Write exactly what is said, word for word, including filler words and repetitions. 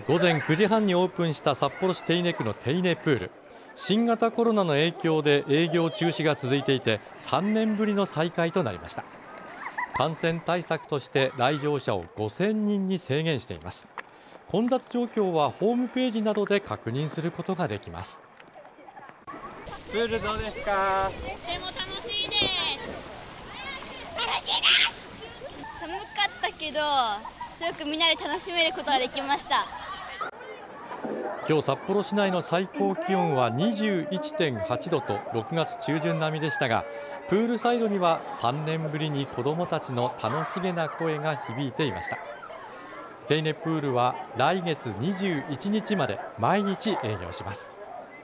午前くじはんにオープンした札幌市手稲区の手稲プール。新型コロナの影響で営業中止が続いていて、さんねんぶりの再開となりました。感染対策として来場者をごせんにんに制限しています。混雑状況はホームページなどで確認することができます。 プールどうですか？ とても楽しいです。 楽しいです。寒かったけど、すごくみんなで楽しめることができました。 今日札幌市内の最高気温は にじゅういってんはちどとろくがつ中旬並みでしたが、プールサイドにはさんねんぶりに子どもたちの楽しげな声が響いていました。手稲プールは来月にじゅういちにちまで毎日営業します。